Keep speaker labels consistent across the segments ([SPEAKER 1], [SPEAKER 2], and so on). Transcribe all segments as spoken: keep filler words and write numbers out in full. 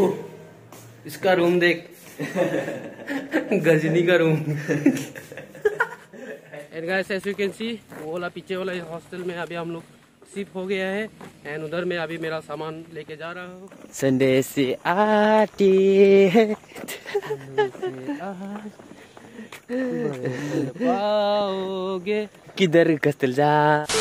[SPEAKER 1] इसका रूम देख गजनी का room. And guys as you can see वो वाला पीछे वाला हॉस्टल में अभी हम लोग शिफ्ट हो गया है। एंड उधर में अभी मेरा सामान लेके जा रहा हूँ। संडे से आती है पाओगे किधर कस्टल जा।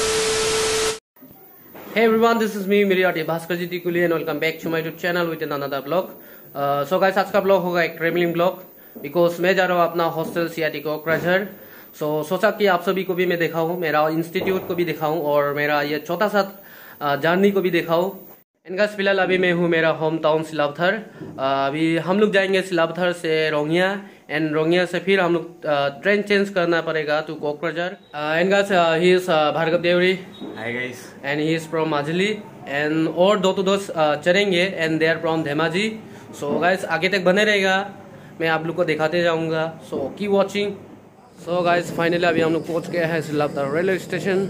[SPEAKER 1] Hey everyone, this is me Miriati Bhaskar ji Tikuli and welcome back to my YouTube channel with another blog. So guys आज का ब्लॉग होगा एक ट्रेवलिंग ब्लॉग, बिकॉज मैं जा रहा हूँ अपना hostel CIT Kokrajhar. So so, सोचा कि आप सभी को भी मैं दिखाऊं, मेरा इंस्टीट्यूट को भी दिखाऊं और मेरा ये छोटा सा जर्नी को भी दिखाऊं। एंड गाइस फिलहाल अभी मैं हूँ मेरा होम टाउन सिलावथर। अभी हम लोग जाएंगे सिलावथर से रोंगिया एंड रोंगिया से फिर हम लोग ट्रेन चेंज करना पड़ेगा to Kokrajhar. And guys he is Bhargav Deori. Hi guys. And he is from Majuli and और दो तो दोस्त चलेंगे and they are from Dhemaji. So guys आगे तक बने रहेगा, मैं आप लोग को दिखाते जाऊंगा। So keep watching. So guys finally अभी हम लोग पहुंच गए हैं Silapathar railway station.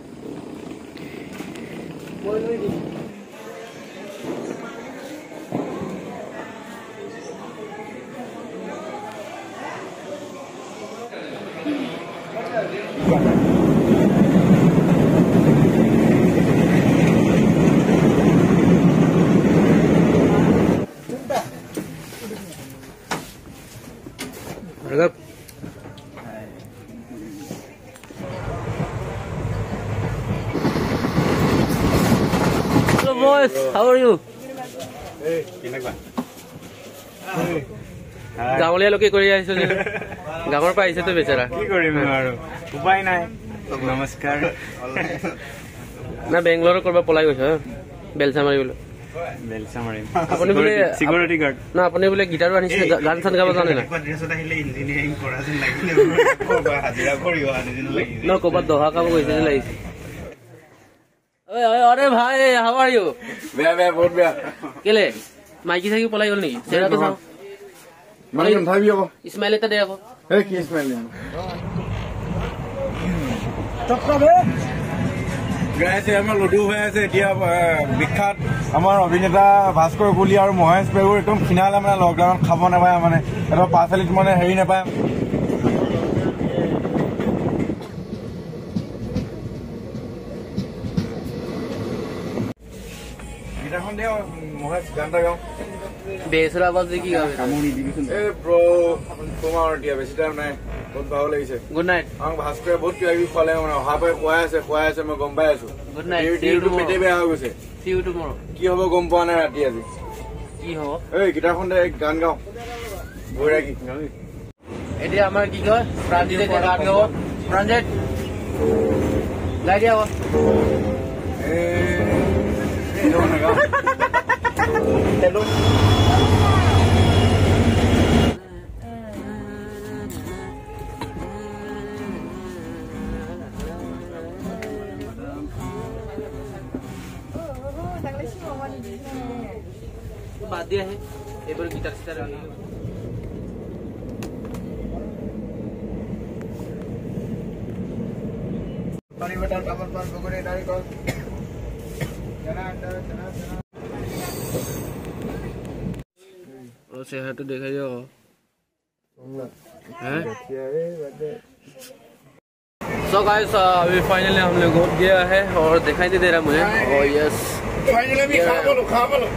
[SPEAKER 1] Hello boys, how are you? Hey, কেনেকুৱা? গাঁৱলীয়া লোকে কৰি আহিছো যে গাঁৱৰ পৰা আহিছে তো বেচাৰা। কি কৰিম আৰু উপায় নাই। নমস্কাৰ। না বেংগলোৰৰ কৰবা পলাই গৈছে বেলচা মাৰিবলৈ। বেলচা মাৰিম। আপুনি বোলে সিকিউৰিটি গাৰ্ড না, আপুনি বোলে গিটাৰো আনিছে, গান চান গাব জানে না? ড্ৰেছত আহিলে ইঞ্জিনিয়াৰিং কৰা যেন লাগিলে, কৰবা হাজিৰা কৰিব আনি যেন লাগিছে। ন ক'ৰবাত দহা কাম গৈছে যেন লাগিছে। ओए ओए अरे भाई हाउ आर यू? बेया बेया बहुत बेया। केले माइकी साइकी पलाई गल नेकी? सेरा तो साउ माने भाबी अब स्माइल एटा दे আকৌ। ए की स्माइल दे? टक्का बे গাইছে আমাৰ লডু হৈ আছে এতিয়া বিখ্যাত আমাৰ অভিনেতা ভাস্কৰ গুলি আৰু মহেশ পেগুৰ একদম ফিনালে মানে লকডাউন খাব নাপায়, মানে এটা পাৰ্চেলিটি মানে হেৰি নাপায়। बेसरा आवाज देखी ब्रो तुम्हार बेसी टाइम নাই, बहुत भाव লাগিছে। Good night. আমাক ভাস্কৰে বহুত কিবা কিবি খোৱালে, মানে অহা পাই খুৱাই আছে খুৱাই আছে মই গম পাই আছো। Good night. ডিউটি পেটে বেয়া হৈ গৈছে। সি ইউ টুমৰো কি হ'ব গম পোৱা নাই ৰাতি আজি কি হ'ব। এই গিটাৰখন দে গান গাও বঢ়িয়া কি এতিয়া আমাৰ কি কয় প্ৰাঞ্জিতে গান গাব। প্ৰাঞ্জিত লাই দিয়া এ हेलो बात दिया है एक बार गिटार सितार पानी बटर पापड़ पान पकोड़े नारियल और सेहत तो देखा जाओ हैं। सो गाइस अभी फाइनली हम लोग हो गया है और दिखाई नहीं दे रहा मुझे। और यस फाइनली खा बोलो खा बोलो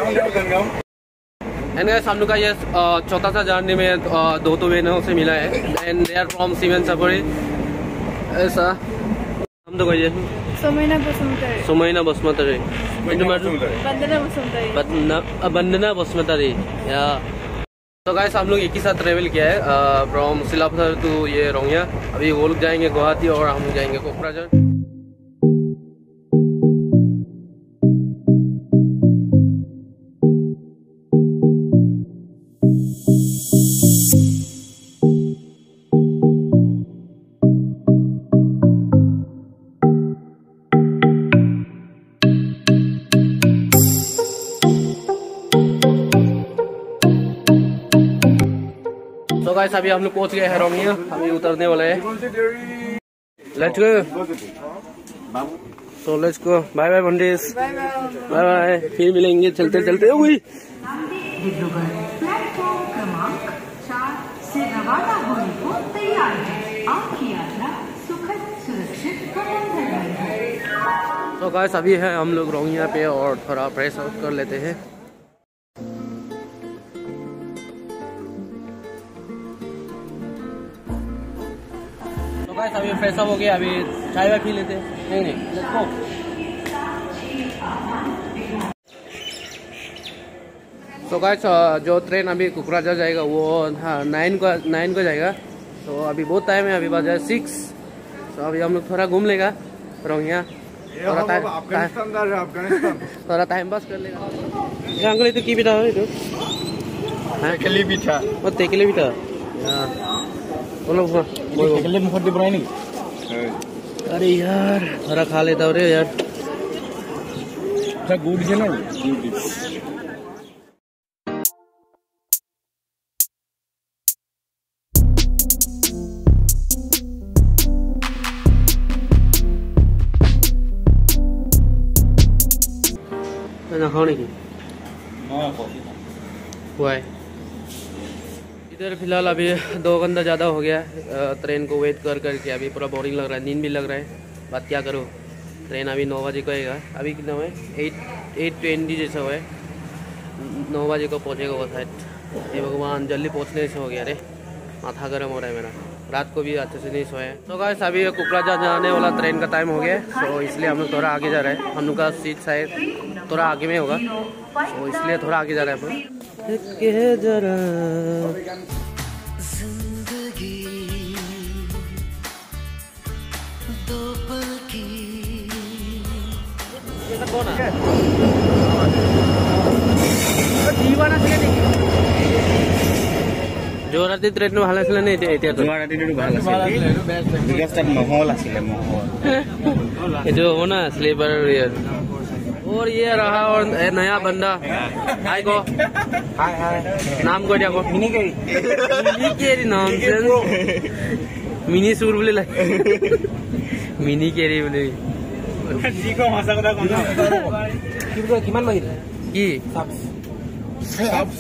[SPEAKER 1] एंड गाइस हम लोग का ये छोटा सा जर्नी में दो तो बहनों से मिला है and they are from Simen Chapori. ऐसा हम तो कहिए सोमैना बसुमतारी सोमैना बसुमतारी वंदना बसुमतारी वंदना बसुमतारी या। तो गाइस हम लोग एक ही साथ ट्रेवल किया है फ्रॉम सिलावथर टू ये रोंगिया। अभी वो लोग जाएंगे गुवाहाटी और हम लोग जाएंगे कोकराझार। तो गाइस अभी हम लोग पहुंच गए हैं रोंगिया, अभी उतरने वाले हैं। Let's go. So let's go. Bye bye buddies, bye bye. फिर मिलेंगे चलते चलते।
[SPEAKER 2] डिब्रूगढ़ प्लेटफॉर्म क्रमांक चार से रवाना होने को तैयार है। आपकी यात्रा सुखद, सुरक्षित व मंगलमय हो।
[SPEAKER 1] तो गाइस अभी है हम लोग रोहिंग्या पे और थोड़ा फ्रेश आउट कर लेते हैं। तो गाइस अभी फ्रेश अप हो गया, अभी चाय वाय पी लेते हैं। नहीं नहीं लेट्स गो। तो गाइस जो ट्रेन अभी कोकराझार जाएगा वो हाँ नाइन को नाइन को जाएगा। तो अभी बहुत टाइम है, अभी बजा सिक्स। तो अभी हम लोग थोड़ा घूम लेगा रोहिंग्या, थोड़ा टाइम थोड़ा टाइम पास कर लेगा। अंकल तो की बिठा है तो टेकली बिठा और टेकली बिठा बोलो टेकली मुखर दी बनाई नहीं। अरे यार थोड़ा खा लेता हूँ रे यार, गुड है ना गुड। खाने की हुआ है इधर फिलहाल। अभी दो घंटा ज़्यादा हो गया ट्रेन को वेट कर करके, अभी पूरा बोरिंग लग रहा है, नींद भी लग रहा है। बात क्या करो, ट्रेन अभी नौ बजे को आएगा। अभी कितना है एट एट ट्वेंटी जैसा हुआ है, नौ बजे को पहुँचेगा वो शायद। ये भगवान जल्दी पहुँचने से हो गया रे, माथा गर्म हो रहा है मेरा, रात को भी अच्छे से नहीं सोया। तो गाइस अभी कोकराझार जाने वाला ट्रेन का टाइम हो गया, तो इसलिए हम लोग थोड़ा आगे जा रहे हैं। हम लोग का सीट शायद थोड़ा आगे में होगा, तो इसलिए थोड़ा आगे जा रहे हैं। जरा कौन है दीवाना जो राति ट्रेन ভাল আছিল নে এতিয়া এতিয়া তো ৰাতিটো ভাল আছিল বিকজ তাত মহল আছিল মহল ये हो ना स्लीपर यार। और ये रहा और नया बंदा हाय को हाय हाय नाम को देखो मिनी केरी मिनी केरी नाम से मिनी सुर बोले लगे मिनी केरी बोले जी को भाषा কথা কোন কিবা কিমান লাগিল কি সাবস সাবস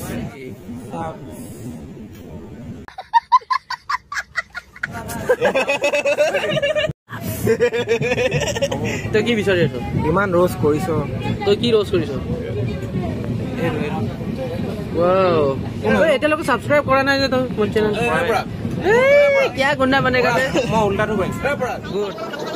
[SPEAKER 1] তো কি বিচাৰি আছো ইমান রোজ কৰিছো তো কি রোজ কৰিছো वाओ ओए এতিয়ালৈকে সাবস্ক্রাইব কৰা নাই যে তো মোৰ চেনেল এ क्या गुंडा बनेगा बे মই উল্টাটো কৰিম good.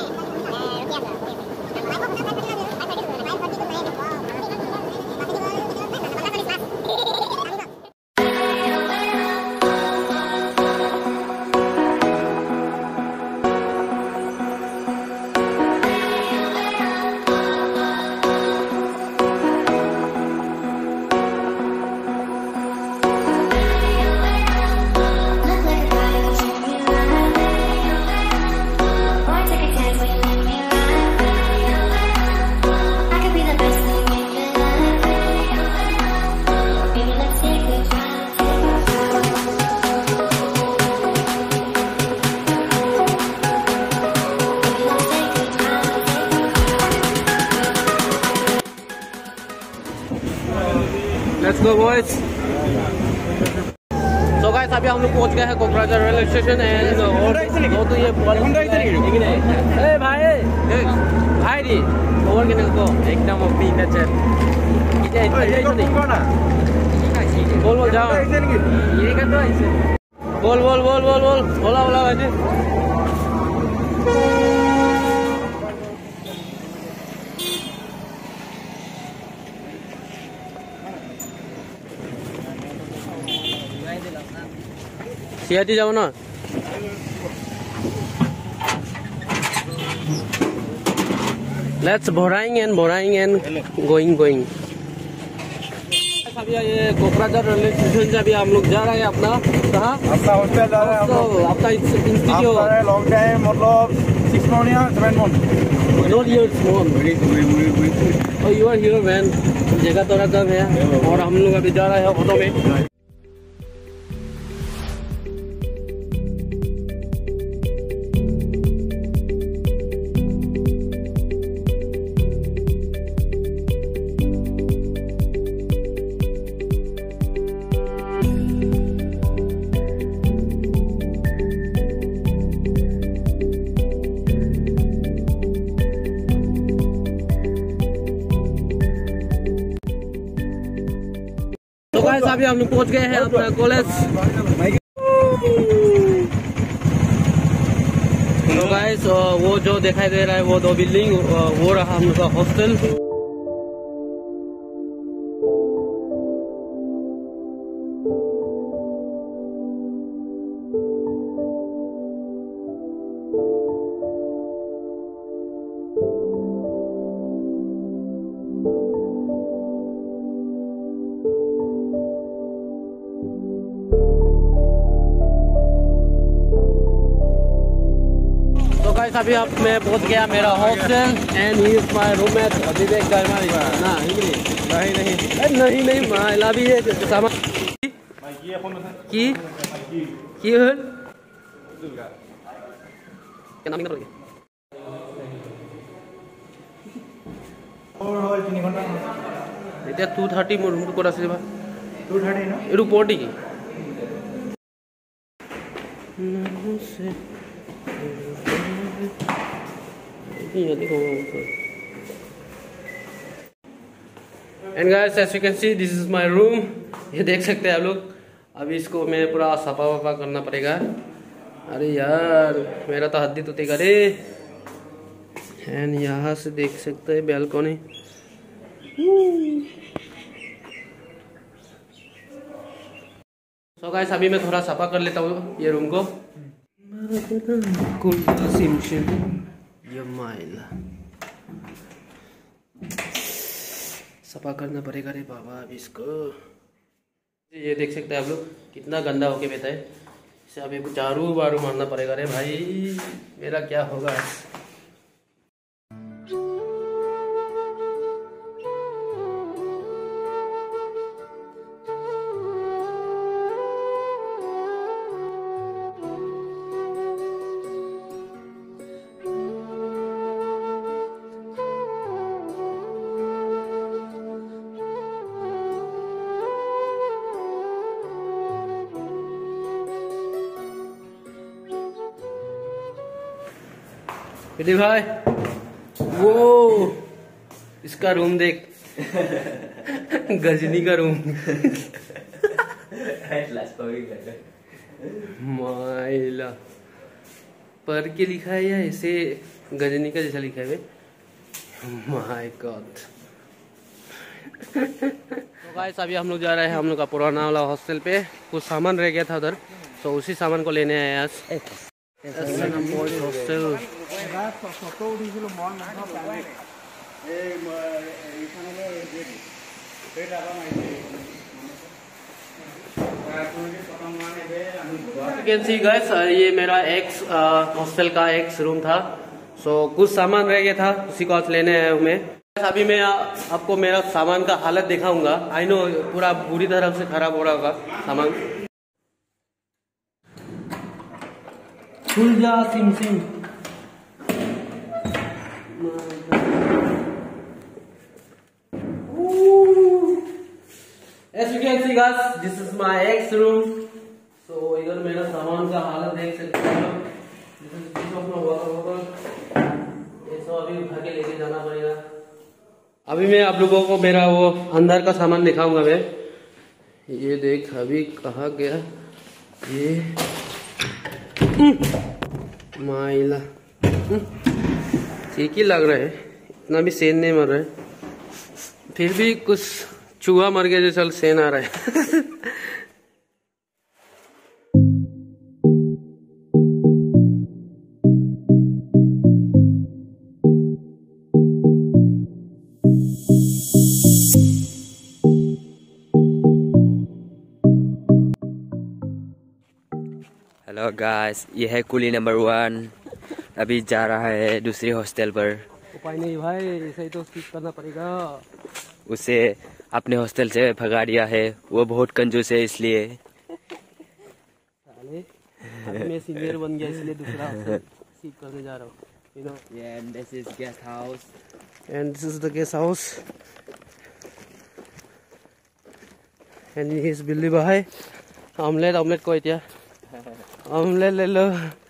[SPEAKER 1] Let's go boys. So guys अभी हम लोग पहुंच गए हैं कोकराझार रेलवे स्टेशन एंड और तो ये ए भाई भाई दी और किने को एकदम ओपी इन द चैट इधर इधर नहीं बोल बोल जाओ ये का तो ऐसे बोल बोल बोल बोल बोल बोला बोला भाई सीआईटी जाओ ना। Let's boring and boring and going going. अभी ये कोकराझार रेलवे स्टेशन से अभी हम लोग जा रहे हैं अपना कहाँ अपना हॉस्टल जा रहे हैं हम लोग अपना इंस्टीट्यूट लॉन्ग टाइम मतलब सिक्स मंथ या seven month not years month. और यू आर हियर मैन, जगह थोड़ा कम है और हम लोग अभी जा रहे हैं ऑटो में। गाइस अभी हम लोग पहुंच गए हैं अपना कॉलेज। तो गाइस वो जो दिखाई दे रहा है वो दो बिल्डिंग, वो रहा हम लोग का हॉस्टल। अभी अब मैं पहुंच गया मेरा hostel and he is my roommate Vivek Sharma. ना नहीं नहीं नहीं नहीं माइला भी है सामान की की হল কেন আমি না
[SPEAKER 3] और হল तीन ঘন্টা
[SPEAKER 1] এটা টু থার্টি মোৰ ৰুমটো ক'ত আছে বা
[SPEAKER 3] टू थर्टी না
[SPEAKER 1] এটো পড়ি কি and guys as you can see this is my room. ये देख सकते हैं आप लोग। अभी इसको मैं पूरा सफा वफा करना पड़ेगा। अरे यार मेरा तो हड्डी टूटेगा रे। एंड यहाँ से देख सकते हैं बैल्कनी। सो गाइस अभी मैं थोड़ा सफा कर लेता हूँ ये रूम को। ये माइला सफा करना पड़ेगा रे बाबा अभी इसको। ये देख सकते हैं आप लोग कितना गंदा होके बैठा है। इसे अभी झाड़ू बारू मारना पड़ेगा रे भाई। मेरा क्या होगा। विधि भाई वो इसका रूम देख। गजनी का रूम। माइला पर के लिखा है या ऐसे गजनी का जैसा लिखा है। My God. तो गाइस अभी हम लोग जा रहे हैं हम लोग का पुराना वाला हॉस्टल पे। कुछ सामान रह गया था उधर, तो उसी सामान को लेने आए आज। हॉस्टल कैन सी गाइस ये मेरा एक्स हॉस्टल का एक्स रूम था। सो so, कुछ सामान रह गया था उसी को आज लेने आया हूँ मैं। अभी मैं आपको मेरा सामान का हालत दिखाऊंगा। आई नो पूरा बुरी तरह से खराब हो रहा होगा सामान। खुल जा सिम सिम। As you can see guys, this is my ex room. So इधर मेरा सामान का हालत देख सकते हैं। This is piece of my water bottle. ये सब अभी उठा के लेके जाना पड़ेगा। अभी मैं आप लोगों को मेरा वो अंदर का सामान दिखाऊंगा मैं। ये देख अभी कहाँ गया ये माइला। ठीक ही लग रहा है, इतना भी सेन नहीं मर रहा है। फिर भी कुछ चूहा मर गया जैसा सेन आ रहा है।
[SPEAKER 4] हेलो गाइस, ये है कुली नंबर वन। अभी जा रहा है दूसरी हॉस्टल पर।
[SPEAKER 1] उपाय नहीं भाई, ऐसा ही तो स्किप करना पड़ेगा।
[SPEAKER 4] उसे अपने हॉस्टल से भगा दिया है, वो बहुत कंजूस है इसलिए।
[SPEAKER 1] अभी मैं सीनियर बन गया इसलिए दूसरा हॉस्टल स्किप करने जा रहा हूँ। You know?
[SPEAKER 4] Yeah, and this is guest house.
[SPEAKER 1] And this is the guest house. And he is बिल्ली भाई। ऑमलेट ऑमलेट को इतना ऑमलेट ले लो।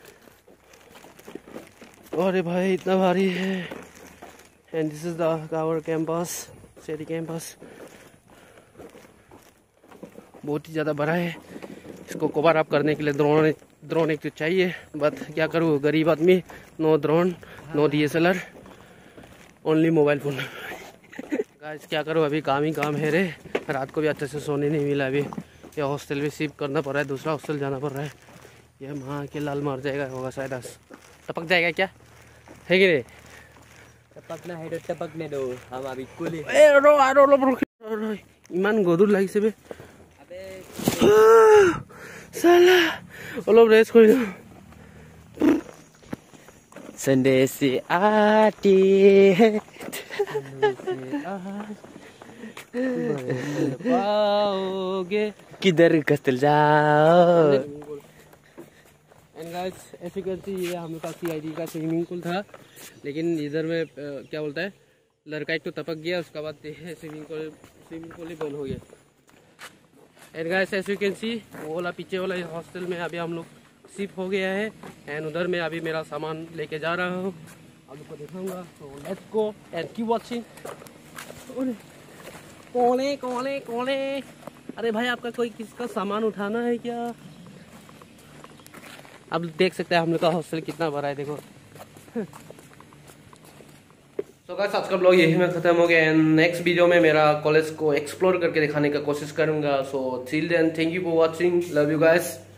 [SPEAKER 1] अरे भाई इतना भारी है। And this is the our campus, city campus. बहुत ही ज़्यादा बड़ा है। इसको कवर अप करने के लिए ड्रोन ड्रोन एक तो चाहिए, बट क्या करूँ, गरीब आदमी, no drone no D S L R, only mobile phone. Guys क्या करूँ, अभी काम ही काम है रे, रात को भी अच्छे से सोने नहीं मिला। अभी ये हॉस्टल भी शिफ्ट करना पड़ रहा है, दूसरा हॉस्टल जाना पड़ रहा है। ये माँ के लाल मार जाएगा होगा शायद, आज टपक जाएगा क्या, है कि नहीं?
[SPEAKER 4] टपकना है तो टपकने दो, हम अभी कुली।
[SPEAKER 1] ए रो आ रो रो रो इमान गदुर লাগিছে बे।
[SPEAKER 4] अबे
[SPEAKER 1] साला অলপ রেস্ট কৰি না।
[SPEAKER 4] संदेश से आती है
[SPEAKER 1] पाओगे
[SPEAKER 4] किधर कतल जाओ।
[SPEAKER 1] And guys as you can see, ये हम लोग का सी आई डी का स्विमिंग पूल था, लेकिन इधर में क्या बोलता है, लड़का एक तो टपक गया, उसके बाद स्विमिंग पूल स्विमिंग पूल ही बंद हो गया। And guys as you can see, वो वाला पीछे वाला हॉस्टल में अभी हम लोग शिफ्ट हो गया है। एंड उधर में अभी मेरा सामान लेके जा रहा हूँ, आप लोग को दिखाऊंगा। तो let's go and keep watching. कोले कोले कोले, अरे भाई आपका कोई किसका सामान उठाना है क्या? आप देख सकते हैं हम लोग का हॉस्टल कितना बड़ा है, देखो। तो गाइस आज का ब्लॉग यही में खत्म हो गया। एंड नेक्स्ट वीडियो में मेरा कॉलेज को एक्सप्लोर करके दिखाने का कोशिश करूंगा। So till then, thank you for watching, love you guys.